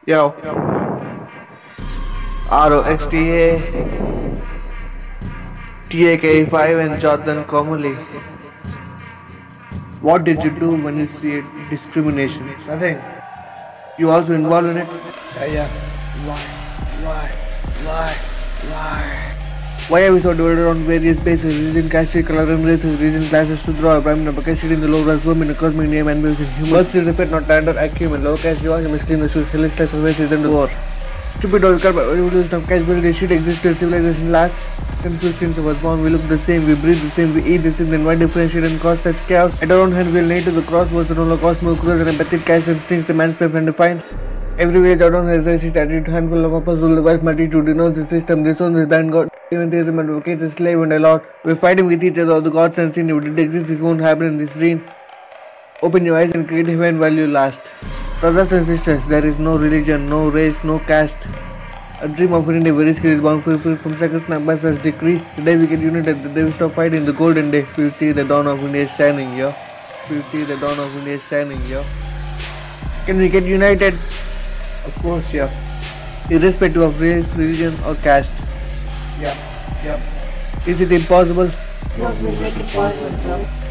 Yo, ROXTA, TAK5 and Jordan Comolli. What did you do when you see discrimination? Nothing. You also involved in it? Yeah. Why? Why are we so divided on various bases? Religion, caste, color and races, region, classes to draw a prime number, caste in the low class women, a cosmic name and music, human. Birth is repeat, not tender, acumen, low caste, you are miskin, the shoes, hellish types of races and the war. Stupid or evolution of caste building shit exists till civilization last. Confused since I was born, we look the same, we breathe the same, we eat the same, then why differentiate and cause such chaos? At our own hand, we'll nail to the cross was the Holocaust, more cruel and empathic caste instincts, the man's play and defined. Every village out on has racist attitude, handful of uppers rule the vast multitude to denounce the system, disown this band God, even theism advocates a slave and a lot. We're fighting with each other, the gods and sin, if it exists, this won't happen in this dream. Open your eyes and create heaven while you last. Brothers and sisters, there is no religion, no race, no caste. A dream of India very skill is bound free from seconds snap by such decree. The day we get united, the day we stop fighting, the golden day, we'll see the dawn of India shining, yo. We'll see the dawn of India shining, yo. Can we get united? Of course, yeah. Irrespective of race, religion or caste. Yeah. Is it impossible? No, we make it possible, bro.